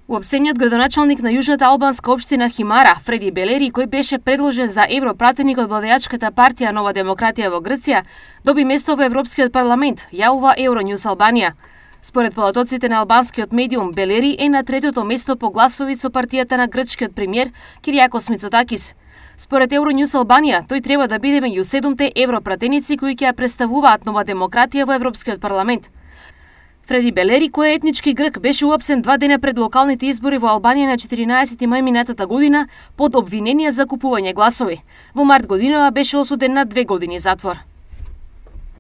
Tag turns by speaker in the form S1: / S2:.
S1: Уапсениот градоначалник на јужната албанска општина Химара, Фреди Белери, кој беше предложен за европратеник од владеачката партија Нова демократија во Грција, доби место во Европскиот парламент, јавува Евронјус Албанија. Според полотоците на албанскиот медиум, Белери е на третото место по гласови со партијата на грчкиот премиер Киријакос Мицотакис. Според Евронјус Албанија, тој треба да биде меѓу 7 европратеници кои ќе ја представуваат Нова демократија во Европскиот парламент. Фреди Белери, кој е етнички грк, беше уапсен 2 дена пред локалните избори во Албанија на 14 мај минатата година под обвинение за купување гласови. Во март годинава беше осуден на 2 години затвор.